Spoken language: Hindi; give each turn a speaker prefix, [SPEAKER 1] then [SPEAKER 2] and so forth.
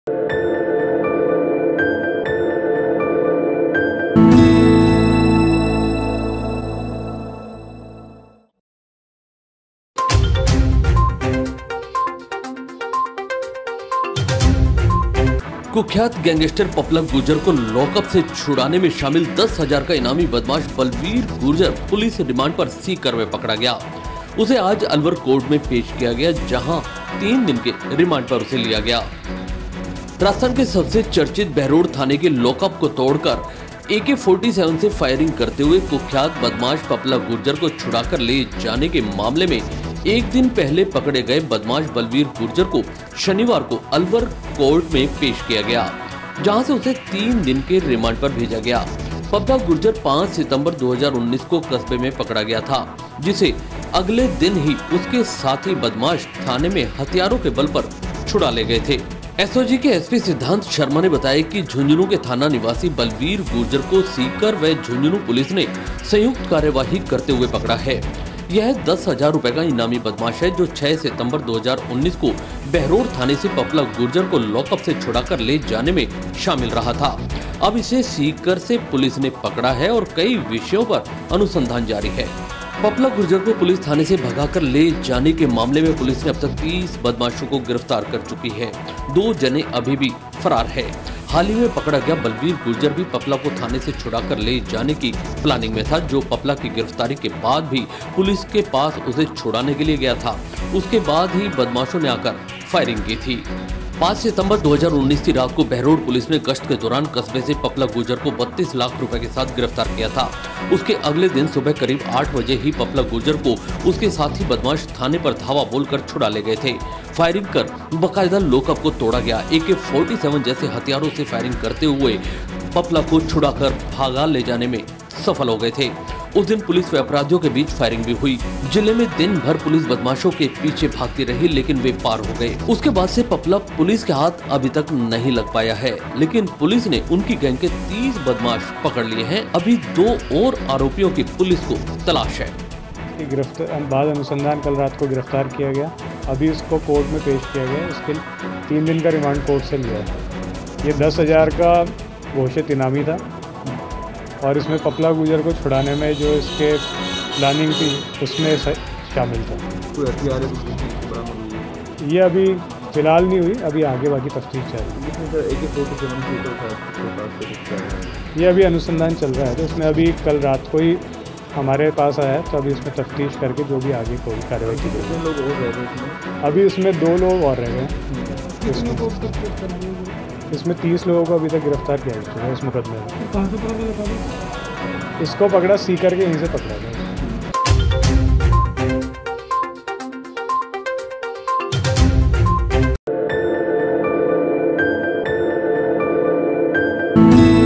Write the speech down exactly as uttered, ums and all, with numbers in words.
[SPEAKER 1] कुख्यात गैंगस्टर पपला गुर्जर को लॉकअप से छुड़ाने में शामिल दस हजार का इनामी बदमाश बलवीर गुर्जर पुलिस रिमांड पर सीकर में पकड़ा गया। उसे आज अलवर कोर्ट में पेश किया गया, जहां तीन दिन के रिमांड पर उसे लिया गया। राजस्थान के सबसे चर्चित बहरोड थाने के लॉकअप को तोड़कर ए के सैंतालीस से फायरिंग करते हुए कुख्यात बदमाश पपला गुर्जर को छुड़ाकर ले जाने के मामले में एक दिन पहले पकड़े गए बदमाश बलवीर गुर्जर को शनिवार को अलवर कोर्ट में पेश किया गया, जहां से उसे तीन दिन के रिमांड पर भेजा गया। पपला गुर्जर पाँच सितंबर दो हज़ार उन्नीस को कस्बे में पकड़ा गया था, जिसे अगले दिन ही उसके साथी बदमाश थाने में हथियारों के बल पर छुड़ा ले गए थे। एस ओ जी के एस पी सिद्धांत शर्मा ने बताया कि झुंझुनू के थाना निवासी बलवीर गुर्जर को सीकर व झुंझुनू पुलिस ने संयुक्त कार्यवाही करते हुए पकड़ा है। यह दस हजार रूपए का इनामी बदमाश है, जो छह सितंबर दो हज़ार उन्नीस को बहरोड थाने से पपला गुर्जर को लॉकअप से छुड़ाकर ले जाने में शामिल रहा था। अब इसे सीकर से पुलिस ने पकड़ा है और कई विषयों पर अनुसंधान जारी है। पपला गुर्जर को पुलिस थाने से भगाकर ले जाने के मामले में पुलिस ने अब तक तीस बदमाशों को गिरफ्तार कर चुकी है। दो जने अभी भी फरार है। हाल ही में पकड़ा गया बलवीर गुर्जर भी पपला को थाने से छुड़ाकर ले जाने की प्लानिंग में था, जो पपला की गिरफ्तारी के बाद भी पुलिस के पास उसे छुड़ाने के लिए गया था। उसके बाद ही बदमाशों ने आकर फायरिंग की थी। पाँच सितंबर दो हज़ार उन्नीस की रात को बहरोड पुलिस ने गश्त के दौरान कस्बे से पपला गुर्जर को बत्तीस लाख रुपए के साथ गिरफ्तार किया था। उसके अगले दिन सुबह करीब आठ बजे ही पपला गुर्जर को उसके साथी बदमाश थाने पर धावा बोलकर छुड़ा ले गए थे। फायरिंग कर बकायदा लॉकअप को तोड़ा गया। ए के सैंतालीस जैसे हथियारों से फायरिंग करते हुए पपला को छुड़ाकर भागा ले जाने में सफल हो गए थे। उस दिन पुलिस व अपराधियों के बीच फायरिंग भी हुई। जिले में दिन भर पुलिस बदमाशों के पीछे भागती रही, लेकिन वे पार हो गए। उसके बाद से पपला पुलिस के हाथ अभी तक नहीं लग पाया है, लेकिन पुलिस ने उनकी गैंग के तीस बदमाश पकड़ लिए हैं। अभी दो और आरोपियों की पुलिस को तलाश है।
[SPEAKER 2] गिरफ्तार बाद अनुसंधान कल रात को गिरफ्तार किया गया। अभी उसको कोर्ट में पेश किया गया। इसके तीन दिन का रिमांड कोर्ट से लिया है। ये दस हजार का घोषित इनामी था और इसमें पपला गुर्जर को छुड़ाने में जो इसके प्लानिंग थी उसमें शामिल था।
[SPEAKER 3] कोई हथियार है?
[SPEAKER 2] ये अभी फिलहाल नहीं हुई, अभी आगे बाकी तफ्तीश जारी है। ये अभी अनुसंधान चल रहा है, तो इसमें अभी कल रात को ही हमारे पास आया है, तो अभी इसमें तफ्तीश करके जो भी आगे कोई कार्रवाई की जाएगी।
[SPEAKER 3] लोग और रह गए?
[SPEAKER 2] अभी इसमें दो लोग और रह गए। इसमें तीस लोगों को अभी तक गिरफ्तार किया जा चुका है इस मुकदमे में।
[SPEAKER 3] कहाँ से पकड़ा गया?
[SPEAKER 2] इसको पकड़ा सीकर के, यहीं से पकड़ा गया।
[SPEAKER 1] you